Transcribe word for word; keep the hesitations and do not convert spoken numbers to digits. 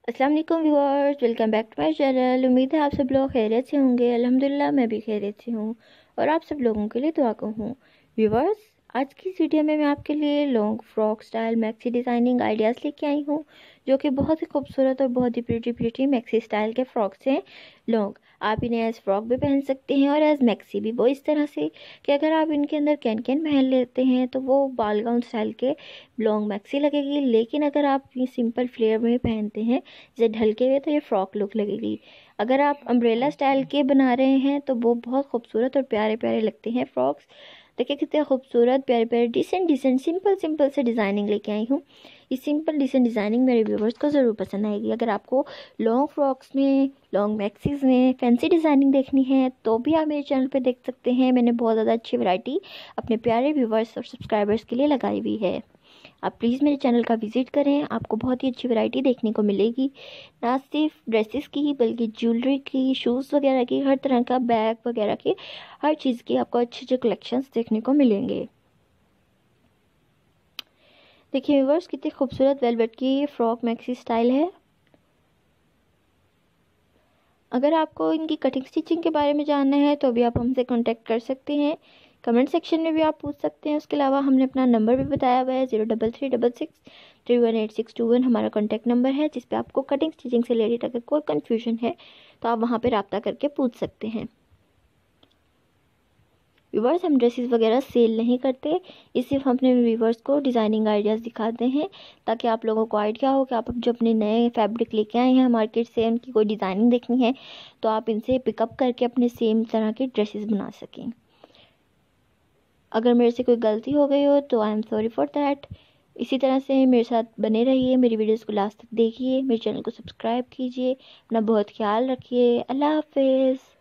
अस्सलाम वालेकुम viewers, welcome back to my channel. उम्मीद है आप सब लोग खैरियत से होंगे। अल्हम्दुलिल्लाह मैं भी खैरियत से हूँ और आप सब लोगों के लिए दुआ को हूँ। व्यूअर्स, आज की इस वीडियो में मैं आपके लिए long frock style maxi designing ideas लेके आई हूँ, जो कि बहुत ही खूबसूरत और बहुत ही प्रिटी प्रिटी मैक्सी स्टाइल के फ्रॉक्स हैं। लॉन्ग आप इन्हें एज फ्रॉक भी पहन सकते हैं और एज मैक्सी भी। वो इस तरह से कि अगर आप इनके अंदर कैन कैन पहन लेते हैं तो वो बाल गाउन स्टाइल के लॉन्ग मैक्सी लगेगी, लेकिन अगर आप ये सिंपल फ्लेयर में पहनते हैं जैसे ढलके हुए तो ये फ्रॉक लुक लगेगी। अगर आप अम्ब्रेला स्टाइल के बना रहे हैं तो वो बहुत खूबसूरत और प्यारे प्यारे लगते हैं फ्रॉक्स। देखिए कितने खूबसूरत प्यारे प्यारे डिसेंट डिसेंट सिंपल सिंपल से डिज़ाइनिंग लेके आई हूँ। इस सिंपल डिसेंट डिज़ाइनिंग मेरे व्यूवर्स को ज़रूर पसंद आएगी। अगर आपको लॉन्ग फ्रॉक्स में, लॉन्ग मैक्सीज में फैंसी डिज़ाइनिंग देखनी है तो भी आप मेरे चैनल पे देख सकते हैं। मैंने बहुत ज़्यादा अच्छी वैरायटी अपने प्यारे व्यूवर्स और सब्सक्राइबर्स के लिए लगाई हुई है। आप प्लीज़ मेरे चैनल का विज़िट करें, आपको बहुत ही अच्छी वैरायटी देखने को मिलेगी। ना सिर्फ ड्रेसेस की बल्कि ज्वेलरी की, शूज़ वगैरह की, हर तरह का बैग वगैरह की, हर चीज़ की आपको अच्छे अच्छे कलेक्शंस देखने को मिलेंगे। देखिए व्यूअर्स, कितनी खूबसूरत वेलवेट की फ्रॉक मैक्सी स्टाइल है। अगर आपको इनकी कटिंग स्टिचिंग के बारे में जानना है तो भी आप हमसे कांटेक्ट कर सकते हैं। कमेंट सेक्शन में भी आप पूछ सकते हैं। उसके अलावा हमने अपना नंबर भी बताया हुआ है, zero double three double six three one eight six two one हमारा कॉन्टैक्ट नंबर है, जिस पे आपको कटिंग स्टिचिंग से रिलेटेड अगर कोई कन्फ्यूजन है तो आप वहाँ पर रब्ता करके पूछ सकते हैं। व्यूवर्स, हम ड्रेसेस वगैरह सेल नहीं करते, ये सिर्फ अपने व्यूवर्स को डिज़ाइनिंग आइडियाज़ दिखाते हैं ताकि आप लोगों को आइडिया हो कि आप जो अपने नए फैब्रिक लेके आए हैं मार्केट से, उनकी कोई डिज़ाइनिंग देखनी है तो आप इनसे पिकअप करके अपने सेम तरह के ड्रेसेस बना सकें। अगर मेरे से कोई गलती हो गई हो तो I am sorry for that. इसी तरह से मेरे साथ बने रहिए, मेरी वीडियोस को लास्ट तक देखिए, मेरे चैनल को सब्सक्राइब कीजिए। अपना बहुत ख्याल रखिए। अल्लाह हाफिज़।